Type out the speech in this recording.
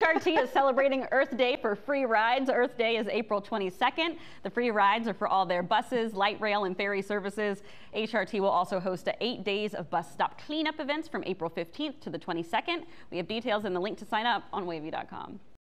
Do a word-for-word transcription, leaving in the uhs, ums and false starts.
R T is celebrating Earth Day for free rides. Earth Day is April twenty-second. The free rides are for all their buses, light rail, and ferry services. H R T will also host eight days of bus stop cleanup events from April fifteenth to the twenty-second. We have details in the link to sign up on wavy dot com.